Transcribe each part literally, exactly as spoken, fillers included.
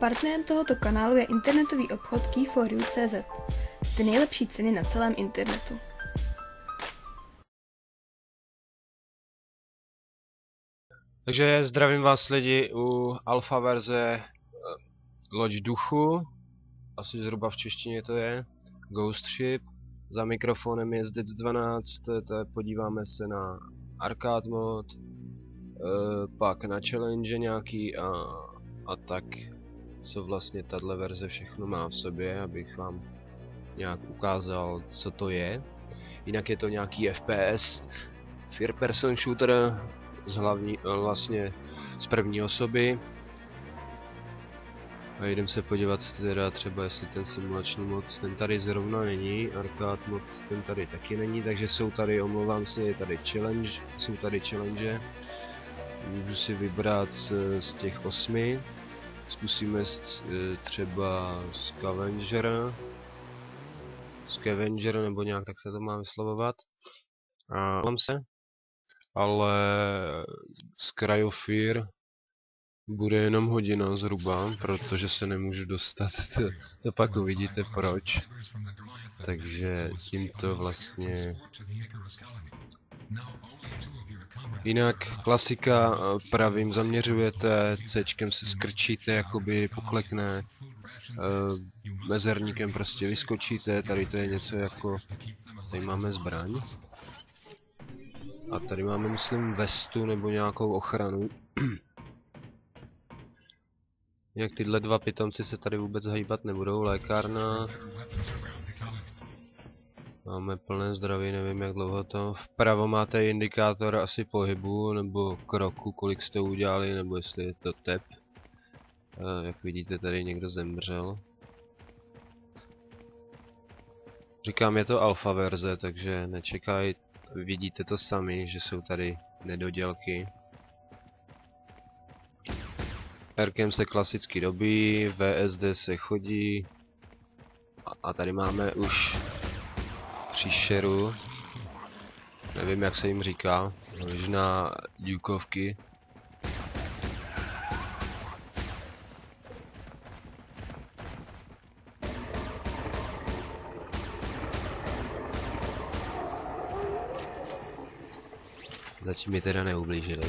Partnerem tohoto kanálu je internetový obchod key for you tečka cé zet. Ty nejlepší ceny na celém internetu. Takže zdravím vás lidi u alfa verze Loď duchu, asi zhruba v češtině to je, Ghost Ship. Za mikrofonem je Zdec dvanáct, podíváme se na arcade mod, pak na challenge nějaký a, a tak, co vlastně tato verze všechno má v sobě, abych vám nějak ukázal, co to je. Jinak je to nějaký F P S, First Person Shooter, z hlavní, vlastně z první osoby. A jdem se podívat teda třeba, jestli ten simulační mod, ten tady zrovna není, arcade mod, ten tady taky není, takže jsou tady, omlouvám se, je tady challenge, jsou tady challenge. Můžu si vybrat z, z těch osmi. Zkusíme z, třeba Scavenger, Scavenger, nebo nějak tak se to má vyslovovat. A mám se, ale z Cryofear bude jenom hodina zhruba, protože se nemůžu dostat, to, to pak uvidíte proč. Takže tímto vlastně... Jinak klasika, pravým zaměřujete, Cčkem se skrčíte, jakoby poklekne, mezerníkem prostě vyskočíte, tady to je něco jako... Tady máme zbraň. A tady máme, myslím, vestu nebo nějakou ochranu. Jak tyhle dva pitomci se tady vůbec hýbat nebudou, lékárna. Máme plné zdraví, nevím jak dlouho to. Vpravo máte indikátor asi pohybu nebo kroku, kolik jste udělali, nebo jestli je to tep. Jak vidíte, tady někdo zemřel. Říkám, je to alfa verze, takže nečekaj, vidíte to sami, že jsou tady nedodělky. Rkem se klasicky dobíjí, V S D se chodí a, a tady máme už příšeru, nevím jak se jim říká, možná dílkovky. Zatím mi teda neublížili.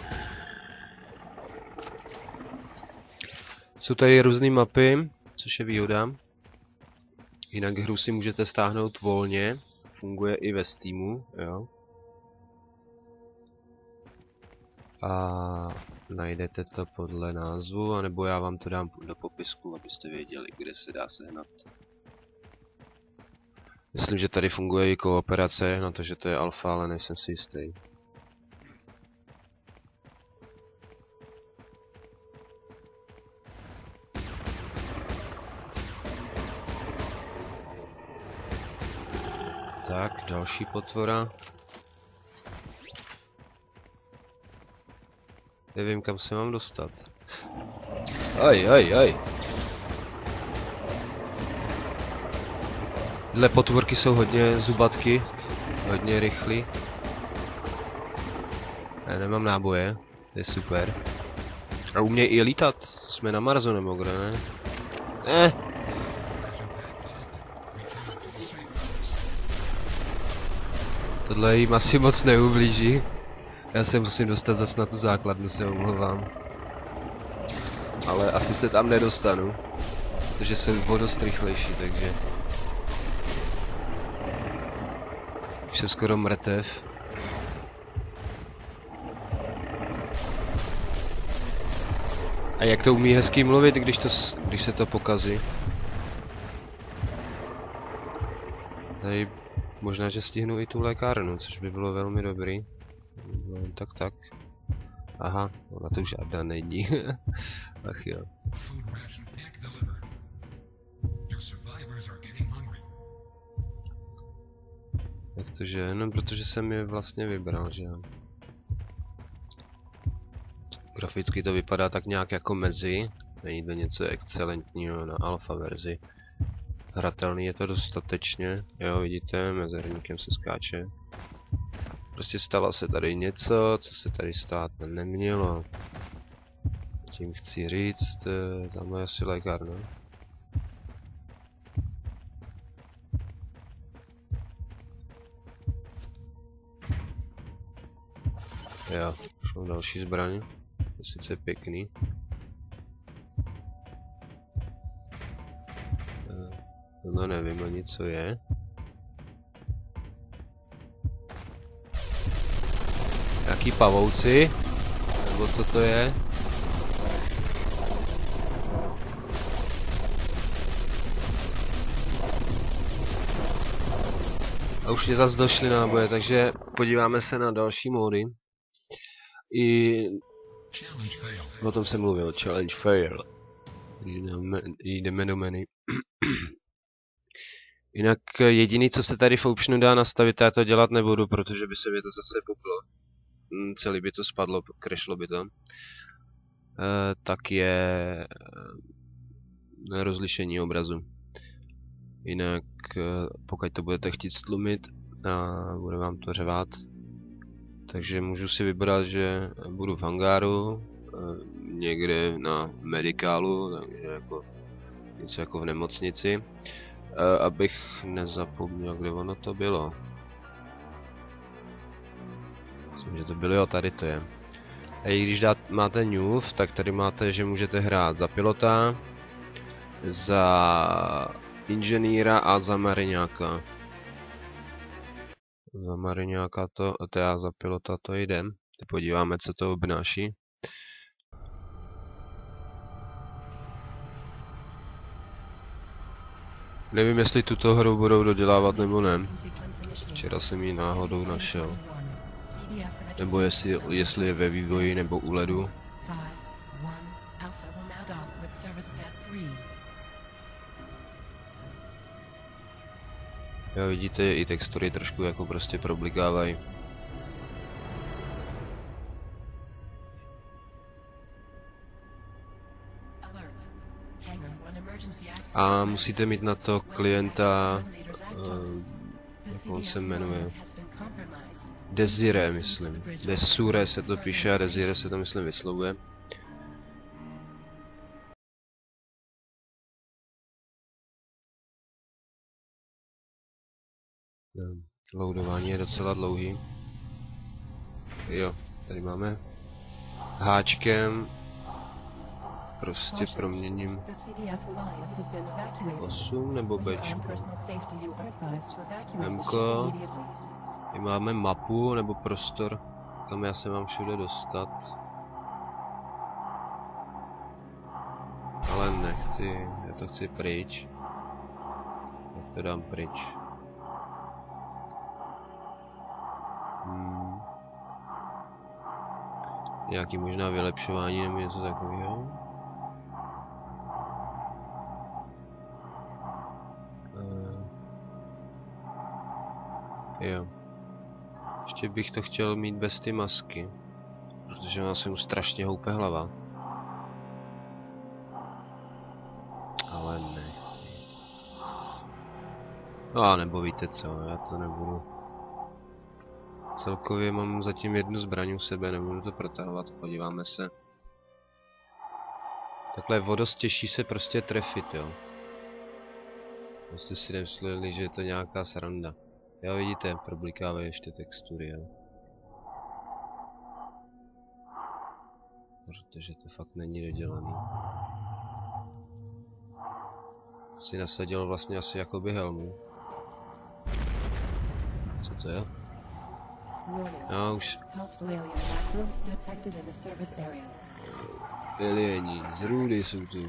Jsou tady různé mapy, což je výhoda. Jinak hru si můžete stáhnout volně, funguje i ve Steamu, jo. A najdete to podle názvu, anebo já vám to dám do popisku, abyste věděli, kde se dá sehnat. Myslím, že tady funguje i kooperace, na to, že to je alfa, ale nejsem si jistý. Tak, další potvora. Nevím, kam se mám dostat. Aj, aj, aj. Tyhle potvorky jsou hodně zubatky, hodně rychlý. Já nemám náboje, to je super. A umějí i lítat, jsme na Marsu nebo kde, ne? Eh. Tohle jim asi moc neublíží. Já se musím dostat zase na tu základnu, se omlouvám. Ale asi se tam nedostanu. Protože jsem o dost rychlejší, takže... Už jsem skoro mrtev. A jak to umí hezky mluvit, když, to, když se to pokazí? Tady... Možná, že stihnu i tu lékárnu, což by bylo velmi dobrý. No, tak tak. Aha, ona to žádná není. Ach jo. Jak to že? No, protože jsem je vlastně vybral, že jo. Graficky to vypadá tak nějak jako mezi. Není to něco excelentního na alfa verzi. Hratelný je to dostatečně, jo, vidíte, mezerníkem se skáče. Prostě stalo se tady něco, co se tady stát nemělo. Tím chci říct, tam je asi lékárna. Jo, už mám další zbraň. Je sice pěkný. No nevím ani co je. Jaký pavouci? Nebo co to je? A už mě zase došly náboje, takže podíváme se na další módy. I o tom jsem mluvil, challenge fail. Jdeme do menu. Jinak jediný, co se tady v optionu dá nastavit, já to dělat nebudu, protože by se mi to zase buglo. Celý by to spadlo, crashlo by to. E, tak je rozlišení obrazu. Jinak pokud to budete chtít stlumit a bude vám to řevat, takže můžu si vybrat, že budu v hangáru, někde na medikálu, takže jako něco jako v nemocnici, abych nezapomněl, kde ono to bylo. Myslím, že to bylo, jo, tady to je. A i když dát, máte New, tak tady máte, že můžete hrát za pilota, za inženýra a za mariňáka. Za mariňáka to, a to já za pilota to jdem. Teď podíváme, co to obnáší. Nevím, jestli tuto hru budou dodělávat nebo ne. Včera jsem ji náhodou našel. Nebo jestli, jestli je ve vývoji nebo u ledu. Jo, vidíte, i textury trošku jako prostě problikávají. A musíte mít na to klienta, uh, jak on se jmenuje, Desire, myslím. Desure se to píše a Desire se to, myslím, vyslovuje. Loadování je docela dlouhý. Jo, tady máme háčkem. Prostě proměním osm nebo Bčko. Mko. Tady máme mapu nebo prostor, kam já se mám všude dostat. Ale nechci, já to chci pryč. Já to dám pryč. Hmm. Nějaký možná vylepšování nebo něco takového. Uh. Jo. Ještě bych to chtěl mít bez ty masky. Protože má se mu strašně houpe hlava. Ale nechci. No a nebo víte co, já to nebudu. Celkově mám zatím jednu zbraň u sebe, nebudu to protahovat, podíváme se. Takhle vodost těžší se prostě trefit, jo. Prostě si nemysleli, že je to nějaká sranda. Jo, vidíte, problikávají ještě textury, jo. Protože to fakt není dodělaný. Si nasadil vlastně asi jakoby helmu. Co to je? No už. Alieni, z růdy jsou tu.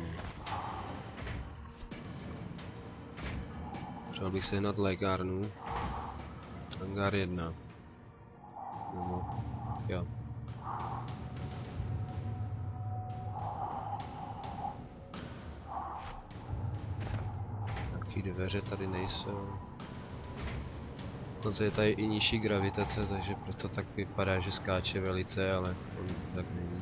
Třeba bych sehnat lékárnu. Hangár jedna. No, jo. Nějaký dveře tady nejsou. Dokonce je tady i nižší gravitace, takže proto tak vypadá, že skáče velice, ale on to tak není.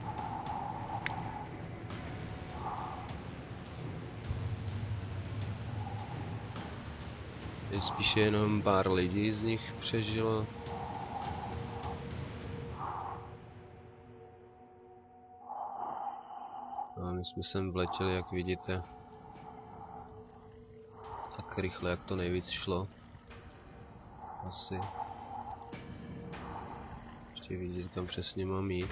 Je spíše jenom pár lidí z nich přežilo. my jsme sem vletěli, jak vidíte. Tak rychle, jak to nejvíc šlo. Asi. Ještě vidět, kam přesně mám jít.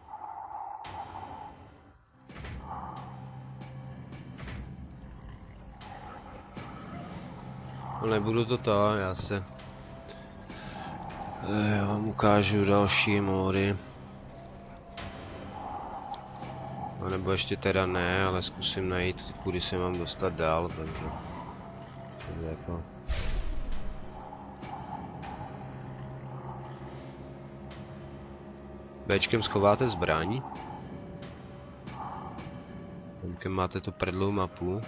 No nebudu to to, já se... Já vám ukážu další módy. A nebo ještě teda ne, ale zkusím najít, kudy se mám dostat dál, takže... takže jako... Bčkem schováte zbraň. Bčkem máte tu prdlou mapu.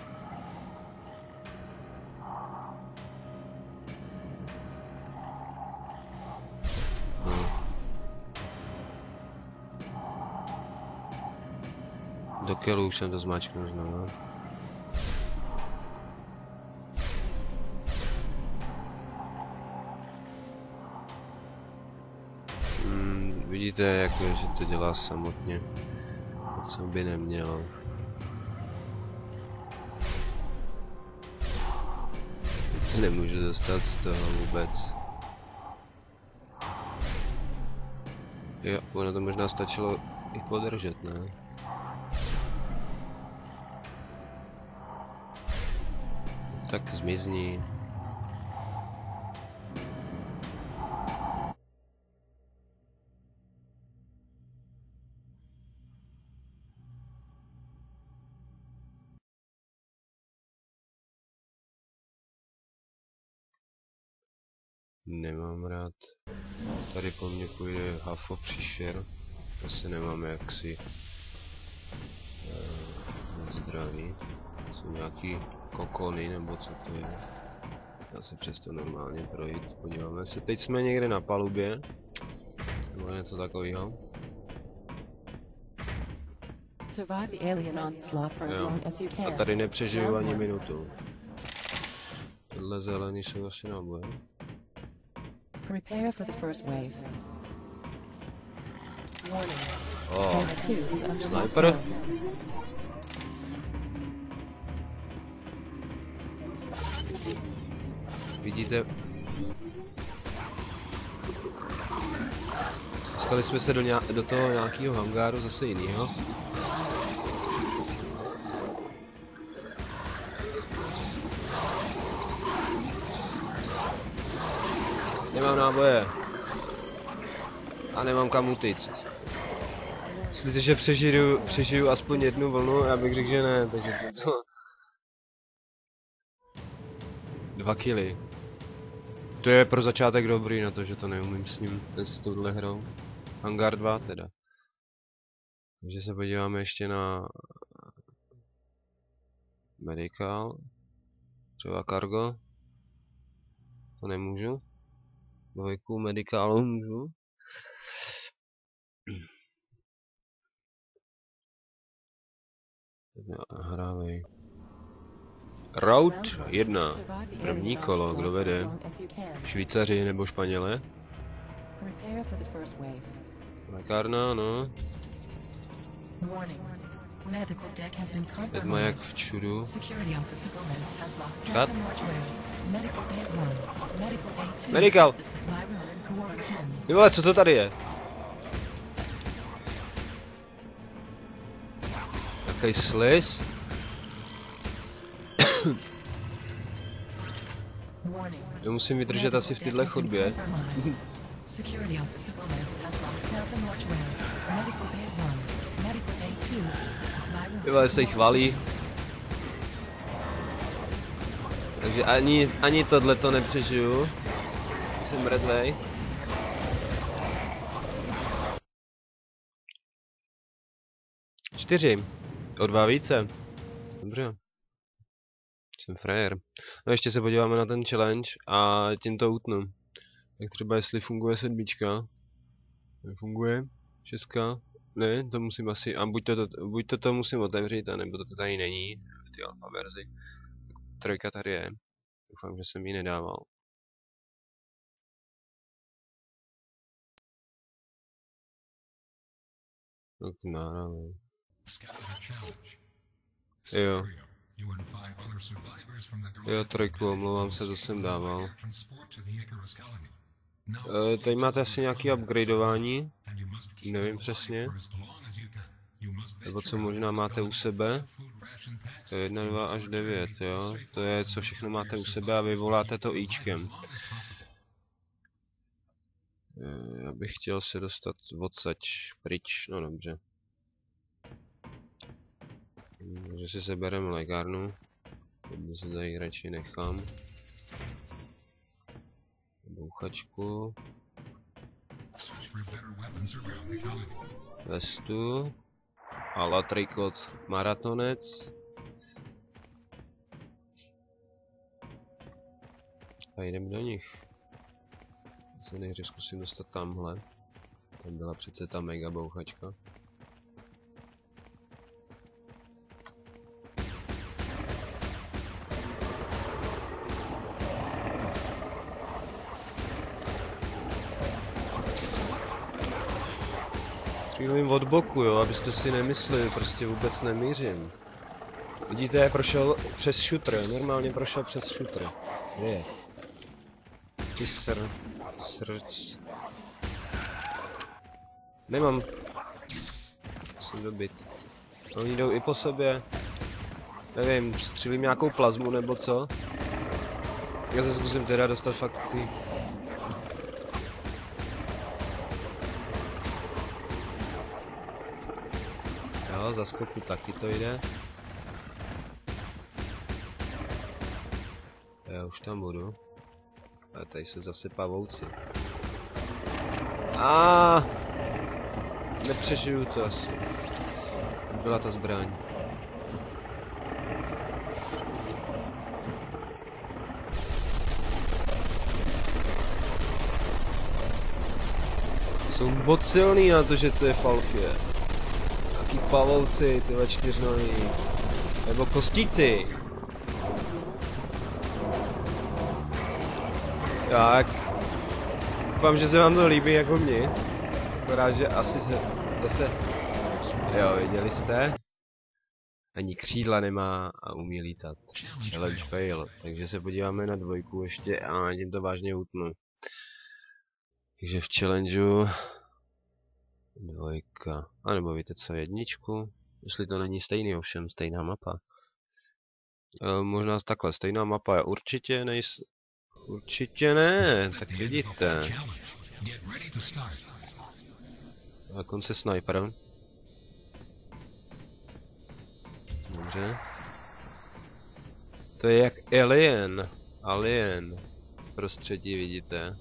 Do kilu už jsem to zmáčknul znovu. Hmm, vidíte, jako, že to dělá samotně. To, co by nemělo. Teď se nemůžu dostat z toho vůbec. Jo, ono to možná stačilo i podržet, ne? Tak zmizni. Nemám rád. Tady po mně půjde hafo příšer. Asi nemáme jaksi uh, zdraví. Jsou nějaký kokony nebo co to je. Dá se přesto normálně projít. Podíváme se. Teď jsme někde na palubě. Nebo něco takového. Jo. A tady nepřežiju ani minutu. Tohle zelený jsou asi náboje. Prepare for the first wave. Oh, sniper. Vidíte? Dostali jsme se do, do toho nějakého hangáru zase jinýho. Nemám náboje. A nemám kam utíct. Myslíte, že přežiju, přežiju aspoň jednu vlnu? Já bych řekl, že ne, takže to... Dva killy. To je pro začátek dobrý na to, že to neumím s ním, s touhle hrou. Hangar dva teda. Takže se podíváme ještě na... Medical. Třeba cargo. To nemůžu. Dvojku medicalu můžu. Hrávej. Route jedna. První kolo, kdo vede? Švýcaři nebo Španělé? Lékárna, no. Jedma jak v čudu. Kat? Medical! Ty vole, co to tady je? Jaký sliz? Já musím vydržet asi v téhle chodbě. Ty vole, se jich valí. Takže ani, ani tohle to nepřežiju. Jsem mrtvej. Čtyři. O dva více. Dobře. Jsem frajer. No ještě se podíváme na ten challenge a tím to utnu. Tak třeba jestli funguje sedmička. Nefunguje. Šestka. Ne, to musím asi, a buď to, to, buď to, to musím otevřít, anebo to tady není v té alfa verzi. Trojka tady je. Doufám, že jsem ji nedával. Tak náravě. Jo. Jo, trojku, omlouvám se, to jsem dával. E, tady máte asi nějaké upgradeování. Nevím přesně. Nebo co možná máte u sebe. To je jedna, dva až devět, jo. To je, co všechno máte u sebe a vyvoláte to íčkem. E, já bych chtěl se dostat odsaď pryč, no dobře. Takže si sebereme lékárnu. Teď se tady radši nechám. Bouchačku. Vestu. A latrikot maratonec. A jdem do nich. Já se nejdřív zkusím dostat tamhle. Tam byla přece ta mega bouchačka. Střílím od boku, jo, abyste si nemysleli, prostě vůbec nemířím. Vidíte, jak prošel přes šutr, normálně prošel přes šutr. Kde je? Ty sr... srdc... Nemám. Musím dobit. Oni jdou i po sobě. Nevím, střílím nějakou plazmu nebo co? Já se zkusím teda dostat fakt ty... Jo, za skoku taky to jde. Já už tam budu. A tady jsou zase pavouci. A nepřežiju to asi. Byla ta zbraň. Jsou moc silný na to, že to je falfě. Taký pavouci, tyhle čtyřnohý. Nebo kostíci. Tak. Doufám, že se vám to líbí jako mně. Akorát, že asi se zase... Jo, viděli jste? Ani křídla nemá a umí lítat. Challenge fail. Takže se podíváme na dvojku ještě a tím to vážně utnu. Takže v challengeu... Dvojka. A nebo víte co, jedničku? Jestli to není stejný, ovšem stejná mapa. E, možná takhle, stejná mapa je určitě nejs... Určitě ne, tak vidíte. Na konci sniper. Dobře. To je jak Alien. Alien. Prostředí vidíte.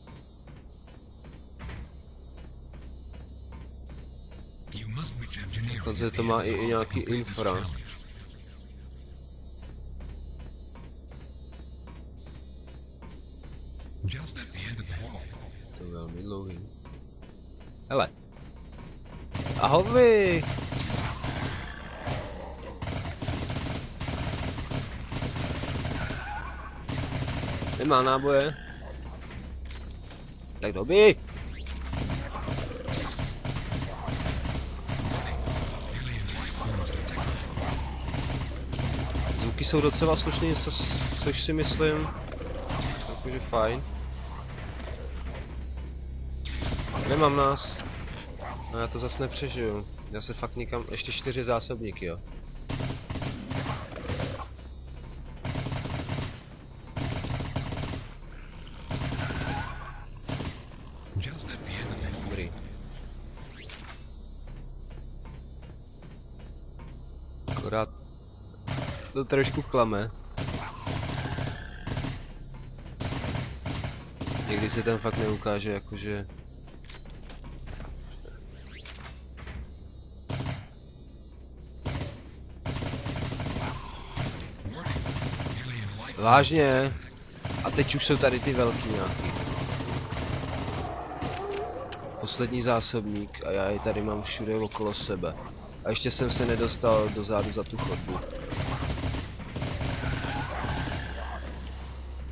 Dokonce to má i, i nějaký infra. To je velmi dlouhý. Hele. Ahoj! Nemá náboje. Tak dobí. Zvuky jsou docela slušný, co, což si myslím. Takže fajn. Nemám nás. No já to zase nepřežiju. Já se fakt nikam... Ještě čtyři zásobníky, jo. Dobrý. Akorát... To trošku klame. Někdy se tam fakt neukáže, jakože... Vážně. A teď už jsou tady ty velký nějaký. Poslední zásobník a já je tady mám všude okolo sebe. A ještě jsem se nedostal dozadu za tu chodbu.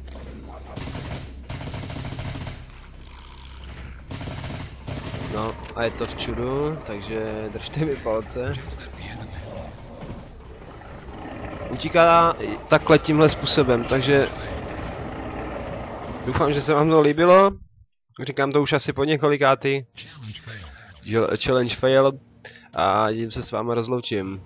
No a je to v čudu, takže držte mi palce. Utíká takhle tímhle způsobem, takže doufám, že se vám to líbilo. Říkám to už asi po několikátý. Challenge fail a tím se s vámi rozloučím.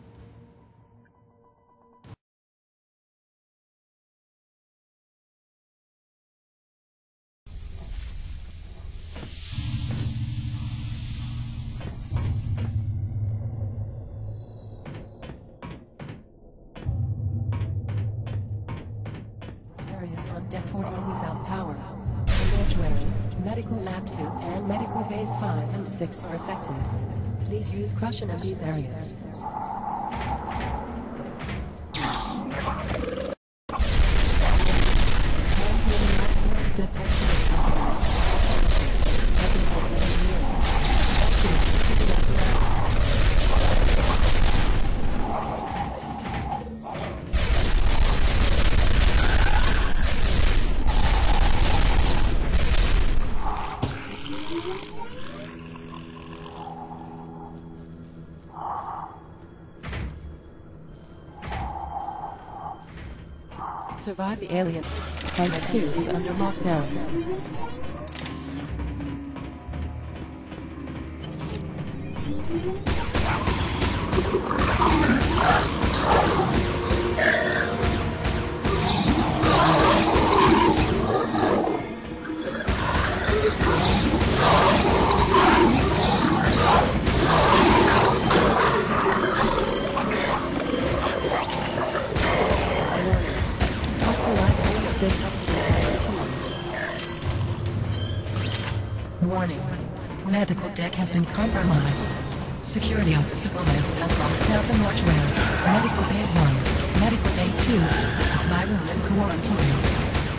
Deck four are without power. The mortuary, medical lab two, and medical bays five and six are affected. Please use crush in these areas. Survive the alien. Hangar two is under lockdown. Warning. Medical deck has been compromised. Security officer Gomez has locked down the mortuary, Medical Bay one, Medical Bay two, supply room and quarantine.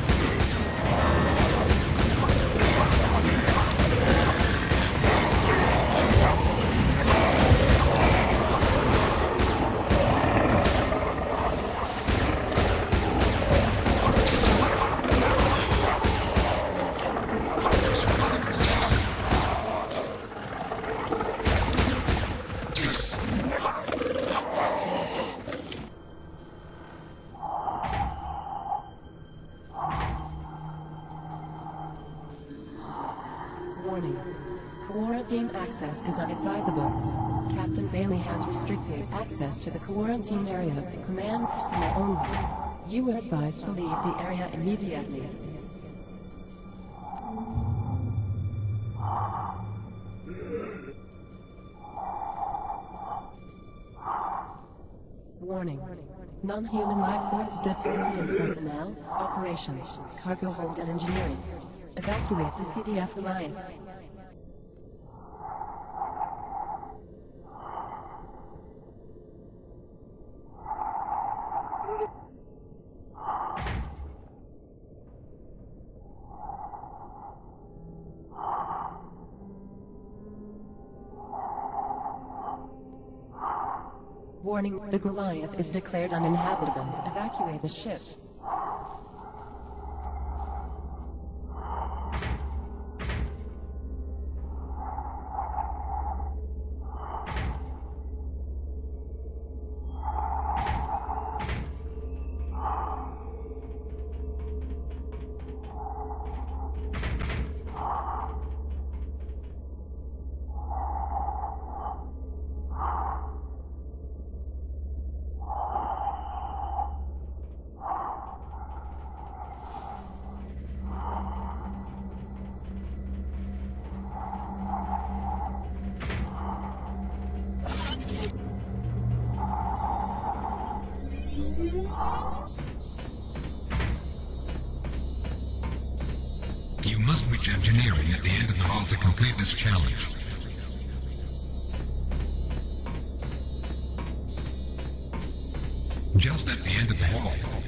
Warning. Quarantine access is unadvisable. Captain Bailey has restricted access to the quarantine area to command personnel only. You are advised to leave the area immediately. Warning. Non-human life force deployed in personnel, operations, cargo hold and engineering. Evacuate the C D F line. Warning, the Goliath is declared uninhabitable. Evacuate the ship. You must reach engineering at the end of the hall to complete this challenge. Just at the end of the hall.